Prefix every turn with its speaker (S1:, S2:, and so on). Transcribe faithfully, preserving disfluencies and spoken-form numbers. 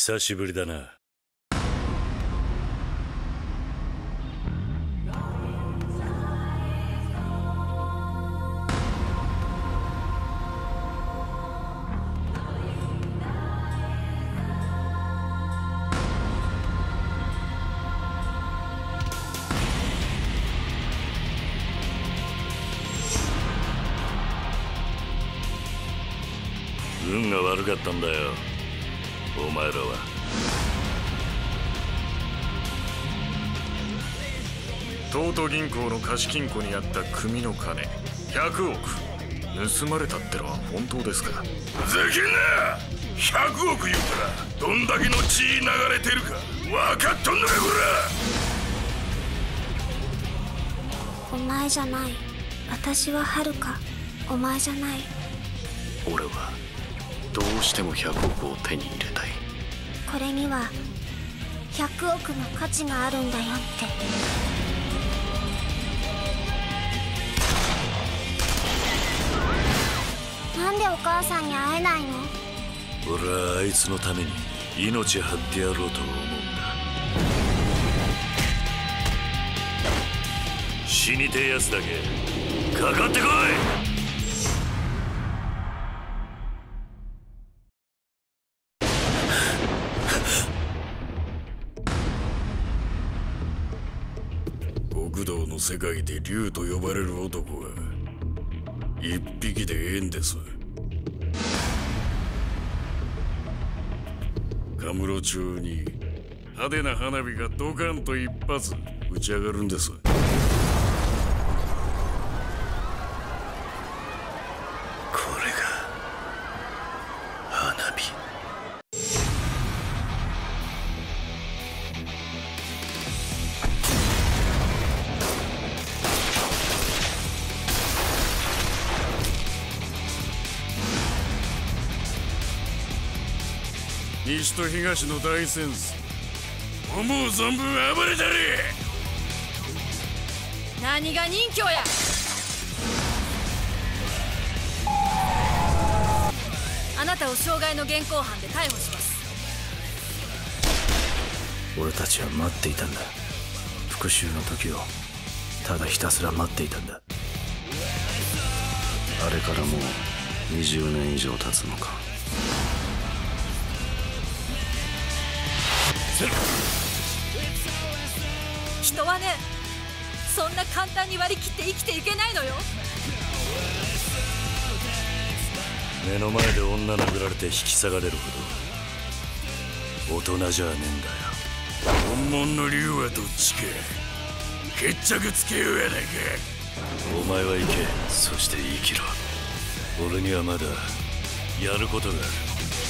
S1: 久しぶりだな。運が悪かったんだよ、お前らは。
S2: 東都銀行の貸金庫にあった組の金ひゃくおく盗まれたってのは本当ですか？
S3: ふざけんな！ひゃくおく言うたらどんだけの血流れてるか分かっとんのかこ
S4: ら。お前じゃない。私ははるか。お前じゃない。
S5: 俺はどうしてもひゃくおくを手に入れたい。
S4: これにはひゃくおくの価値があるんだよって。なんでお母さんに会えないの？
S1: 俺はあいつのために命張ってやろうと思うんだ。死にてえやつだけかかってこい！
S3: 極道の世界で竜と呼ばれる男が一匹でええんです。カムロ町に派手な花火がドカンと一発打ち上がるんです。こ
S5: れが花火。
S3: 西と東の大戦争、思う存分暴れたれ。
S6: 何が任侠や。あなたを傷害の現行犯で逮捕します。
S5: 俺たちは待っていたんだ。復讐の時をただひたすら待っていたんだ。あれからもうにじゅうねん以上経つのか。
S6: 人はね、そんな簡単に割り切って生きていけないのよ。
S1: 目の前で女殴られて引き下がれるほど大人じゃねえんだよ。
S3: 本物の竜はどっちか決着つけようやないか。
S1: お前は行け。
S5: そして生きろ。
S1: 俺にはまだやることがある。